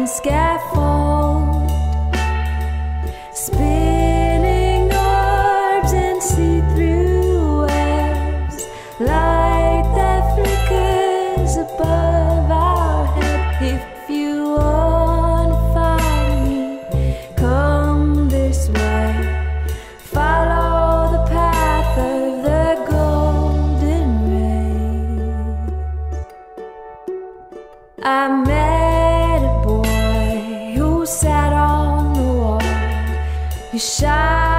scaffold, spinning orbs and see-through webs, light that flickers above our head. If you want to find me, come this way, follow the path of the golden rays. I met a boy who sat on the wall. You shine